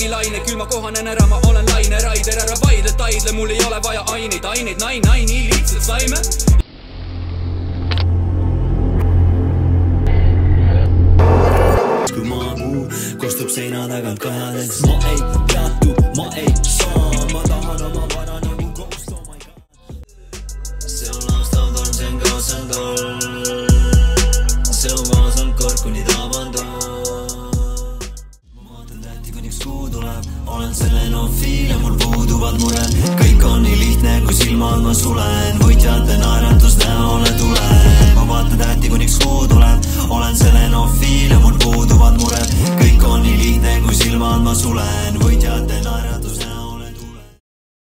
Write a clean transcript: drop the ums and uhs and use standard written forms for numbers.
laine, küll ma kohanen ära, ma olen laine raider, ära vaidle taidle, mul ei ole vaja aineid, nii lihtsalt saime. Kui maakuu kostub seina tagant kajades, ma ei peatu, ma ei saa, ma tahan oma vara nagu ghost, oh my god. See on laastav torm, see on kaasand all, see on kaasand kord kuni taabandab. Ma vaatan tähti kuniks kuu tuleb, olen selenofiil ja mul puuduvad mured. Kõik on nii lihtne, kui silmad ma sulen, võitjate naeratus näole tuleb. Ma vaatan tähti kuniks kuu tuleb, olen selenofiil ja mul puuduvad mured. Kõik on nii lihtne, kui silmad ma sulen,